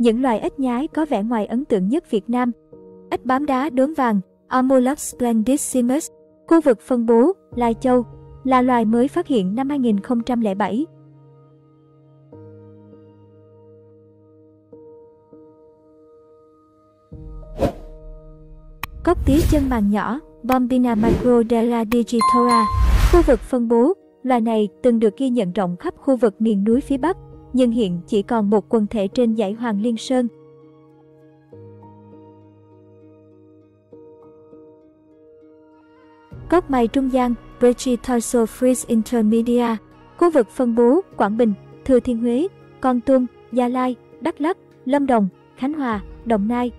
Những loài ếch nhái có vẻ ngoài ấn tượng nhất Việt Nam. Ếch bám đá đốm vàng Amolux splendissimus, khu vực phân bố Lai Châu, là loài mới phát hiện năm 2007. Cóc tía chân màng nhỏ Bombina microdella digitora, khu vực phân bố, loài này từng được ghi nhận rộng khắp khu vực miền núi phía Bắc, nhưng hiện chỉ còn một quần thể trên dãy Hoàng Liên Sơn. Cóc mày trung gian Brachytarsophryz intermedia, khu vực phân bố Quảng Bình, Thừa Thiên Huế, Kon Tum, Gia Lai, Đắk Lắk, Lâm Đồng, Khánh Hòa, Đồng Nai.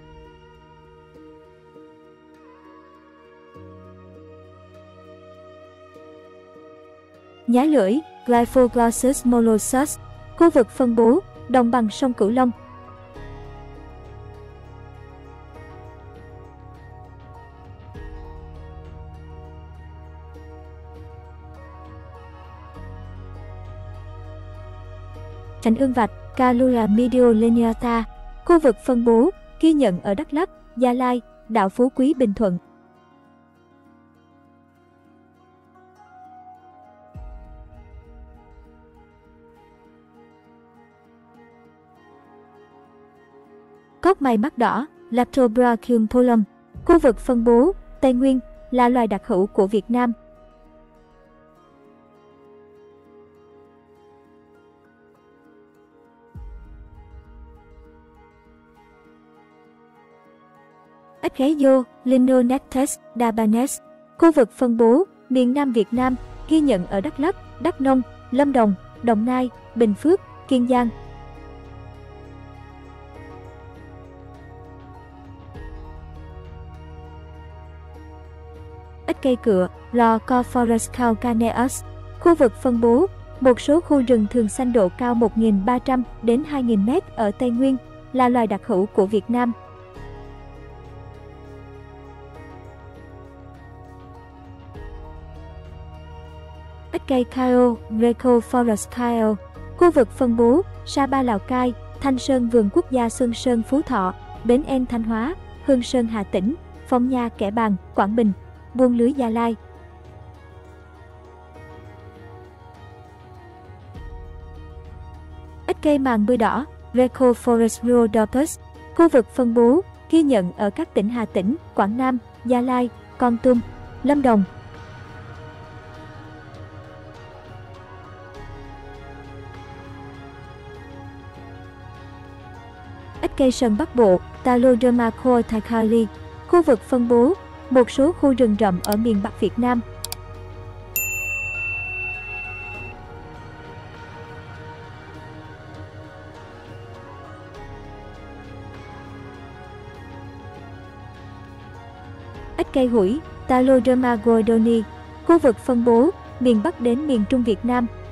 Nhái lưỡi Glyphoglossus molossus, khu vực phân bố đồng bằng sông Cửu Long. Tránh ương vạch Calura medioleniata, khu vực phân bố ghi nhận ở Đắk Lắk, Gia Lai, đảo Phú Quý, Bình Thuận. Cóc mày mắt đỏ Leptobrachium polum, khu vực phân bố Tây Nguyên, là loài đặc hữu của Việt Nam. Ếch gáy dô Linonectes dabanes, khu vực phân bố miền Nam Việt Nam, ghi nhận ở Đắk Lắk, Đắk Nông, Lâm Đồng, Đồng Nai, Bình Phước, Kiên Giang. Ếch cây cựa Lorcophorus calcaneus, khu vực phân bố một số khu rừng thường xanh độ cao 1.300 đến 2.000 m ở Tây Nguyên, là loài đặc hữu của Việt Nam. Ếch cây Kyo Rhecophorus kyo, khu vực phân bố Sapa Lào Cai, Thanh Sơn Vườn Quốc gia Xuân Sơn Phú Thọ, Bến En Thanh Hóa, Hương Sơn Hà Tĩnh, Phong Nha Kẻ Bàng, Quảng Bình, Buôn Lưới Gia Lai. Ếch cây màng bươi đỏ Rhecophorus rhodopus, khu vực phân bố ghi nhận ở các tỉnh Hà Tĩnh, Quảng Nam, Gia Lai, Kon Tum, Lâm Đồng. Ếch cây sừng Bắc Bộ Taloderma corticali, khu vực phân bố một số khu rừng rậm ở miền Bắc Việt Nam. Ếch cây hủi Taloderma gordoni, khu vực phân bố miền Bắc đến miền Trung Việt Nam.